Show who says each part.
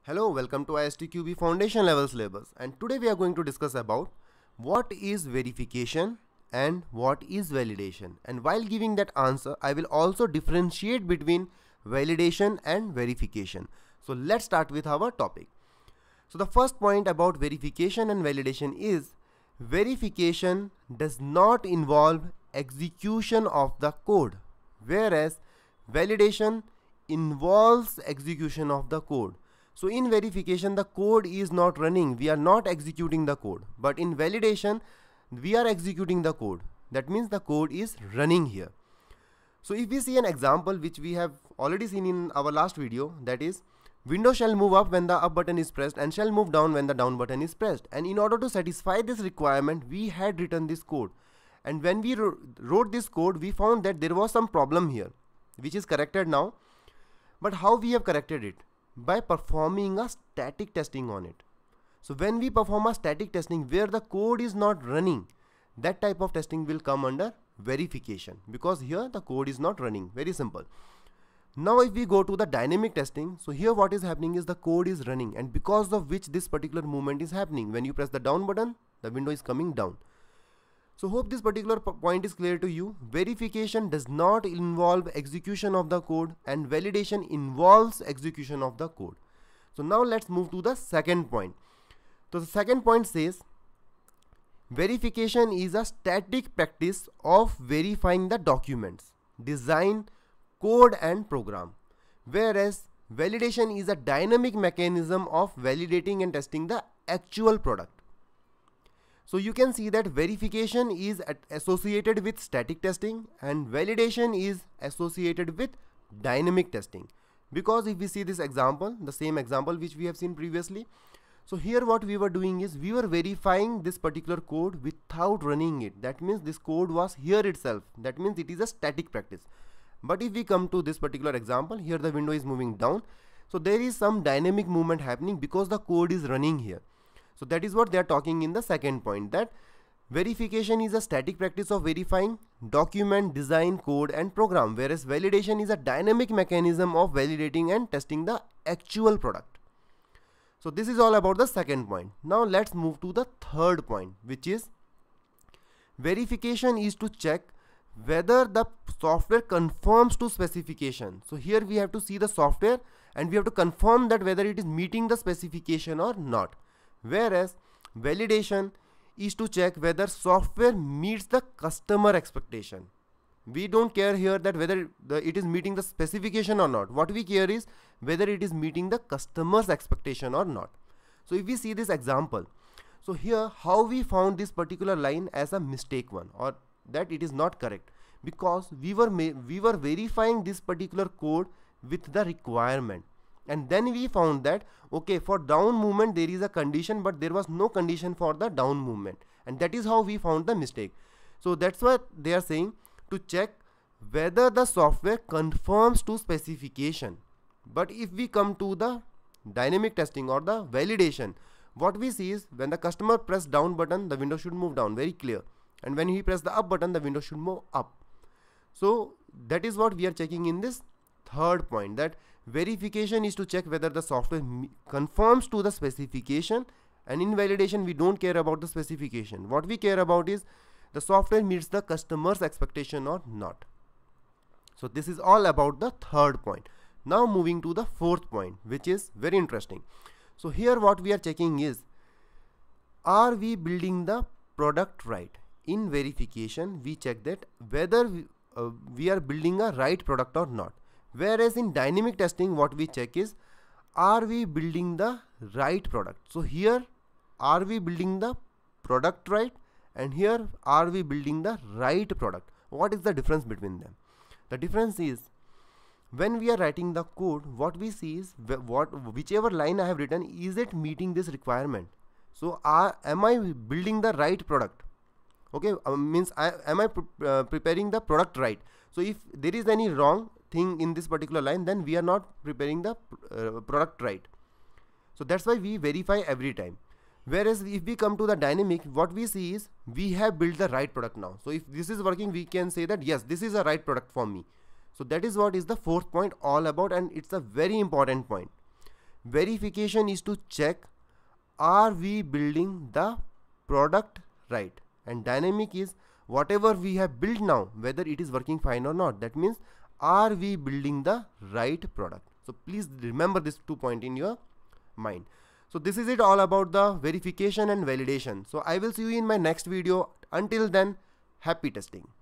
Speaker 1: Hello, welcome to ISTQB Foundation level syllabus, and today we are going to discuss about what is verification and what is validation. And while giving that answer, I will also differentiate between validation and verification. So let's start with our topic. So the first point about verification and validation is verification does not involve execution of the code, whereas validation involves execution of the code. So in verification, the code is not running, we are not executing the code, but in validation we are executing the code. That means the code is running here. So if we see an example which we have already seen in our last video, that is window shall move up when the up button is pressed and shall move down when the down button is pressed. And in order to satisfy this requirement, we had written this code, and when we wrote this code, we found that there was some problem here which is corrected now. But how we have corrected it? By performing a static testing on it. So when we perform a static testing where the code is not running, that type of testing will come under verification, because here the code is not running. Very simple. Now if we go to the dynamic testing, so here what is happening is the code is running, and because of which this particular movement is happening. When you press the down button, the window is coming down. So hope this particular point is clear to you. Verification does not involve execution of the code, and validation involves execution of the code. So now let's move to the second point. So the second point says verification is a static practice of verifying the documents, design, code and program, whereas validation is a dynamic mechanism of validating and testing the actual product. So you can see that verification is associated with static testing and validation is associated with dynamic testing. Because if we see this example, the same example which we have seen previously, so here what we were doing is we were verifying this particular code without running it. That means this code was here itself. That means it is a static practice. But if we come to this particular example, here the window is moving down. So there is some dynamic movement happening because the code is running here. So that is what they are talking in the second point, that verification is a static practice of verifying document, design, code and program, whereas validation is a dynamic mechanism of validating and testing the actual product. So this is all about the second point. Now let's move to the third point, which is verification is to check whether the software conforms to specification. So here we have to see the software and we have to confirm that whether it is meeting the specification or not. Whereas validation is to check whether software meets the customer expectation. We don't care here that whether it is meeting the specification or not. What we care is whether it is meeting the customer's expectation or not. So if we see this example, so here how we found this particular line as a mistake one, or that it is not correct, because we were verifying this particular code with the requirement. And then we found that okay, for down movement there is a condition, but there was no condition for the down movement, and that is how we found the mistake. So that's what they are saying, to check whether the software conforms to specification. But if we come to the dynamic testing or the validation, what we see is when the customer press down button, the window should move down, very clear, and when he press the up button, the window should move up. So that is what we are checking in this third point, that verification is to check whether the software conforms to the specification, and in validation we don't care about the specification. What we care about is the software meets the customer's expectation or not. So this is all about the third point. Now moving to the fourth point, which is very interesting. So here what we are checking is, are we building the product right? In verification we check that whether we are building a right product or not. Whereas in dynamic testing what we check is, are we building the right product? So here are we building the product right, and here are we building the right product. What is the difference between them? The difference is, when we are writing the code, what we see is whichever line I have written, is it meeting this requirement? So am I building the right product? Okay, means am I preparing the product right? So if there is any wrong thing in this particular line, then we are not preparing the product right. So that's why we verify every time. Whereas if we come to the dynamic, what we see is we have built the right product now. So if this is working, we can say that yes, this is a right product for me. So that is what is the fourth point all about, and it's a very important point. verification is to check, are we building the product right? And dynamic is whatever we have built now, whether it is working fine or not. That means, are we building the right product? So please remember this 2 points in your mind. So this is it all about the verification and validation. So I will see you in my next video. Until then, happy testing.